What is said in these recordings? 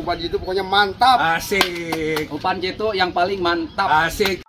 umpan jitu pokoknya mantap. Asik. Umpan jitu yang paling mantap. Asik.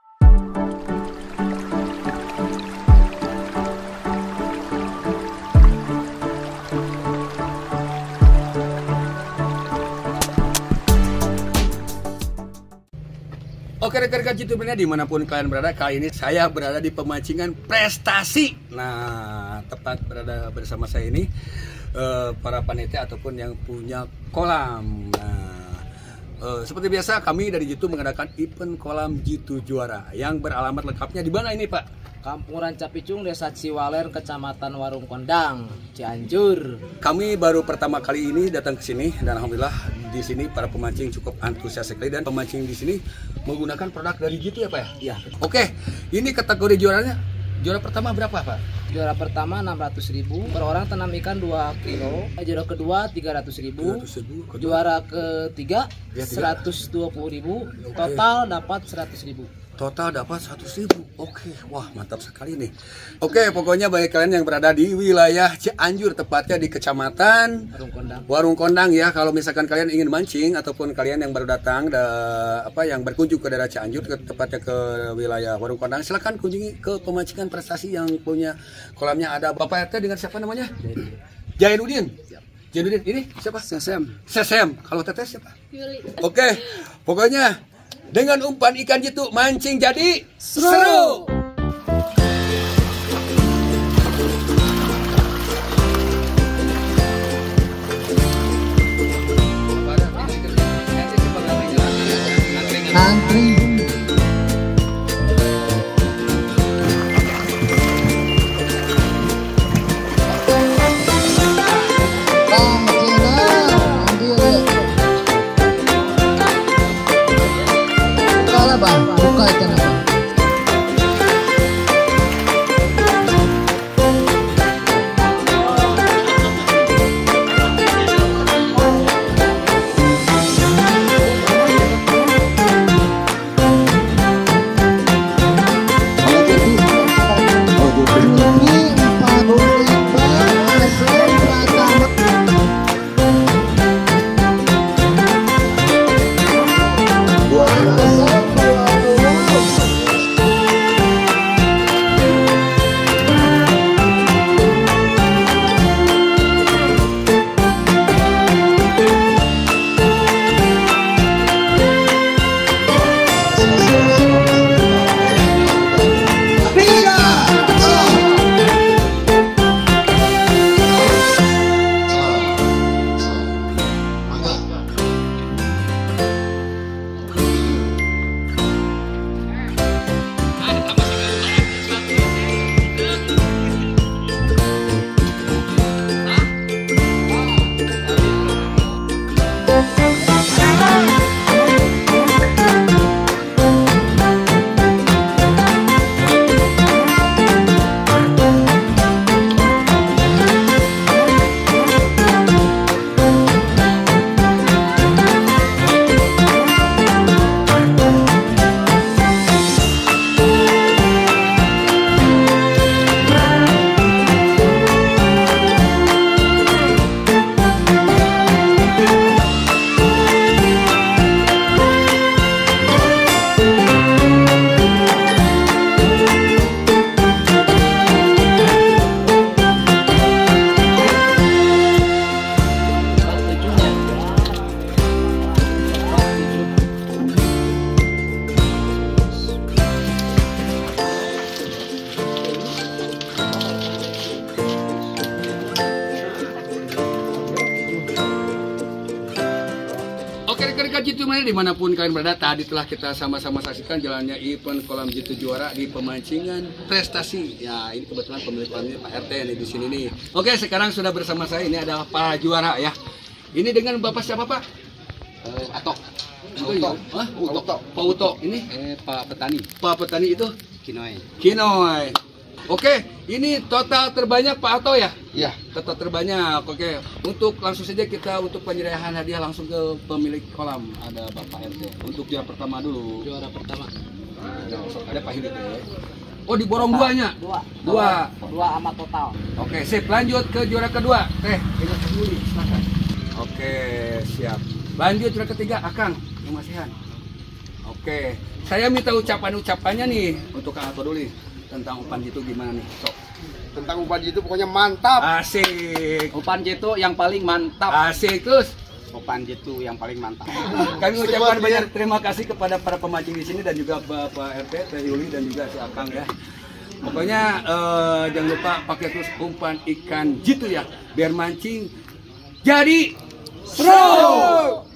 Oke rekan-rekan Jitu-Mania dimanapun kalian berada, kali ini saya berada di pemancingan prestasi. Nah, tepat berada bersama saya ini para panitia ataupun yang punya kolam. Nah, seperti biasa kami dari Jitu mengadakan event kolam Jitu Juara yang beralamat lengkapnya di mana ini Pak? Kampung Rancapicung, Desa Ciwaler, Kecamatan Warung Kondang, Cianjur. Kami baru pertama kali ini datang ke sini dan alhamdulillah di sini para pemancing cukup antusias sekali dan pemancing di sini menggunakan produk dari Jitu ya Pak ya? Iya. Oke, ini kategori juaranya. Juara pertama berapa Pak? Juara pertama 600.000 per orang tanam ikan 2 kilo. Juara kedua 300.000. 300.000. Juara ketiga Ya, 120.000. Total dapat 100.000. Total dapat 100.000. Oke, wah mantap sekali nih. Oke, pokoknya bagi kalian yang berada di wilayah Cianjur, tepatnya di Kecamatan Warung Kondang. Warung Kondang ya. Kalau misalkan kalian ingin mancing ataupun kalian yang baru datang yang berkunjung ke daerah Cianjur, tepatnya ke wilayah Warung Kondang, silakan kunjungi ke pemancingan prestasi yang punya kolamnya. Ada Bapak RT dengan siapa namanya? Jainuddin. Jainuddin ini siapa? Sesem. Sesem. Kalau Teteh siapa? Yuli. Oke, pokoknya dengan umpan ikan jitu mancing jadi seru. Antri. Buka ikan apa? Rekan-rekan Jitu-Mania dimanapun kalian berada, tadi telah kita sama-sama saksikan jalannya event kolam Jitu Juara di pemancingan prestasi. Ya ini kebetulan pemilik kolamnya Pak RT nih di sini nih. Oke, sekarang sudah bersama saya ini adalah Pak Juara ya. Ini dengan Bapak siapa Pak? Atok. Uto. Pak Uto. Ini Pak Petani. Pak Petani itu Kinoy. Kinoy. Oke, ini total terbanyak Pak Ato ya? Iya. Total terbanyak. Oke, untuk langsung saja kita untuk penyerahan hadiah langsung ke pemilik kolam. Ada Bapak RT. Untuk juara pertama dulu. Juara pertama. Ada Pak Hidup ya. Oh, diborong duanya? Dua amat total. Oke, sip. Lanjut ke juara kedua. Ingat dulu, silakan. Oke, siap. Lanjut yang ketiga, Akang yang masihan. Oke, saya minta ucapannya nih untuk Kang Ato dulu nih, tentang umpan jitu gimana nih, sok. Tentang umpan jitu pokoknya mantap. Asik. Umpan jitu yang paling mantap. Asik terus. Umpan jitu yang paling mantap. Kami ucapkan banyak terima kasih kepada para pemancing di sini dan juga Bapak RT, Teh Yuli dan juga si Akang ya. Pokoknya jangan lupa pakai terus umpan ikan jitu ya, biar mancing jadi pro.